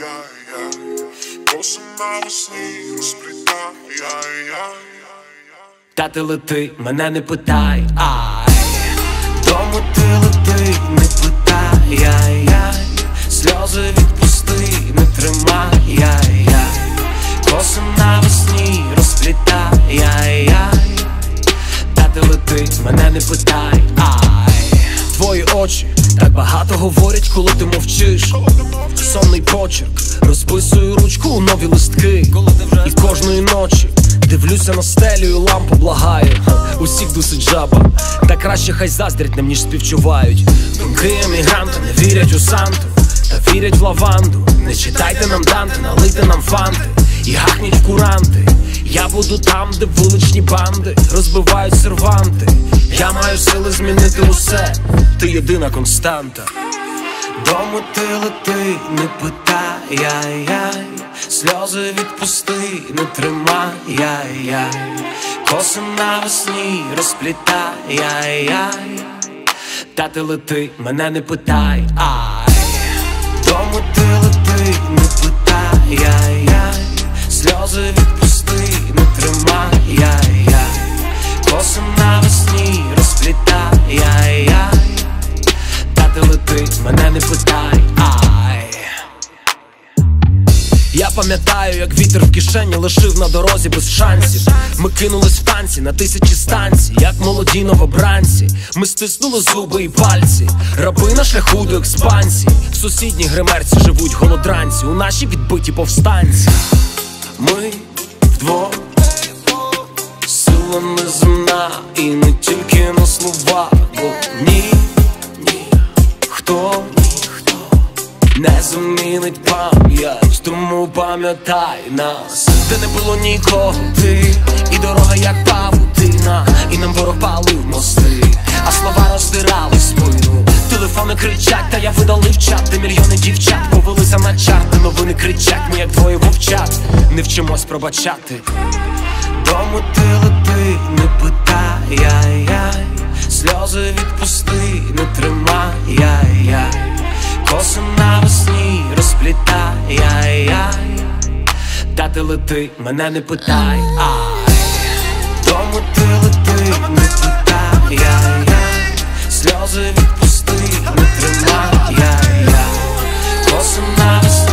Коси навесні розплітай. Та ти лети, мене не питай, ай. Тому ти лети, не питай, ай-яй. Сльози відпусти, не тримай, ай-яй. Коси навесні розплітай, ай-яй. Та ти лети, мене не питай, ай. Твої очі так багато говорять, коли ти мовчиш. Сонний почерк, розписую ручку у нові листки. І кожної ночі дивлюся на стелю і лампу благаю. Усіх досить жаба, та краще хай заздрять нам, ніж співчувають. Думки емігранта не вірять у Санту, та вірять в лаванду. Не читайте нам Данте, налийте нам фанти і гахніть в куранти. Я буду там, де вуличні банди розбивають серванти. Я маю сили змінити усе, ти єдина константа. Дому ти лети, не питай, ай-яй. Сльози відпусти, не тримай, ай-яй. Коси навесні розплітай, ай-яй. Та ти лети, мене не питай, ай. Дому ти лети, не питай, ай-яй. Сльози відпусти, не тримай, ай-яй. Коси навесні розплітай, ай-яй. Та ти лети, мене не питай, ай. Я пам'ятаю, як вітер в кишені лишив на дорозі без шансів. Ми кинулись в танці на 1000 станцій, як молоді новобранці. Ми стиснули зуби і пальці, раби на шляху до експансії. В сусідній гримерці живуть голодранці, у нашій відбиті повстанці. Ми вдвох, сила неземна, і не тільки на словах. Бо ніхто не замінить пам'ять, тому пам'ятай нас. Де не було нікого, ти, і дорога як павутина, і нам ворог палив мости, а слова роздирали спину. Телефони кричать, та я видалив чат, де мільйони дівчат повелися на чарти. Новини кричать, ми як двоє вовчат, не вчимось пробачати. Дому ти лети, не питай, ай-яй. Сльози відпусти, не тримай, ай-яй. Коси навесні розплітай, ай-яй. Та ти лети, мене не питай, ай. Дому ти лети, не питай, ай-яй. Сльози відпусти, не тримай, ай-яй. Коси навесні